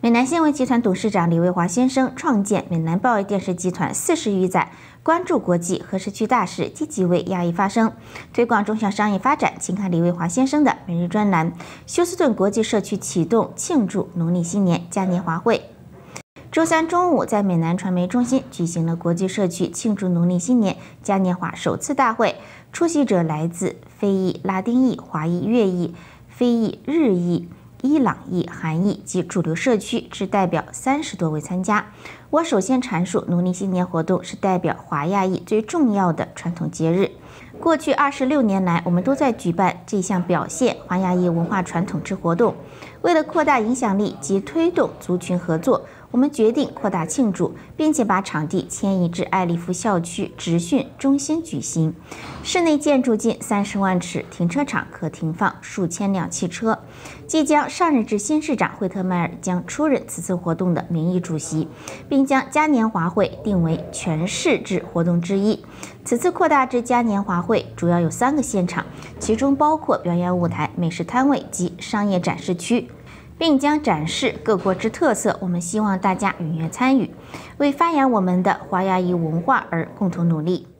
美南新闻集团董事长李卫华先生创建美南报业电视集团40余载，关注国际和社区大事，积极为亚裔发声，推广中小商业发展。请看李卫华先生的每日专栏。休斯顿国际社区启动庆祝农历新年嘉年华会。周三中午，在美南传媒中心举行了国际社区庆祝农历新年嘉年华首次大会，出席者来自非裔、拉丁裔、华裔、越裔、非裔、日裔、伊朗裔、韩裔及主流社区之代表30多位参加。我首先阐述农历新年活动是代表华亚裔最重要的传统节日。过去26年来，我们都在举办这项表现华亚裔文化传统之活动。为了扩大影响力及推动族群合作，我们决定扩大庆祝，并且把场地迁移至爱利夫校区职训中心举行。室内建筑近30万尺，停车场可停放数千辆汽车。即将上任至新市长惠特迈尔将出任此次活动的名誉主席，并将嘉年华会定为全市之活动之一。此次扩大至嘉年华会主要有3个现场，其中包括表演舞台、美食摊位及商业展示区，并将展示各国之特色。我们希望大家踊跃参与，为发扬我们的华亚裔文化而共同努力。